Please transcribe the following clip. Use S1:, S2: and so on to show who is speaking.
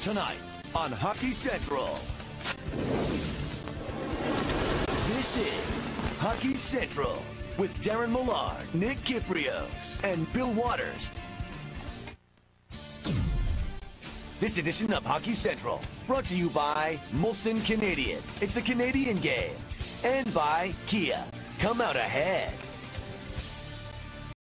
S1: Tonight on Hockey Central. This is Hockey Central with Darren Millard, Nick Kiprios, and Bill Waters. This edition of Hockey Central brought to you by Molson Canadian. It's a Canadian game. And by Kia. Come out ahead.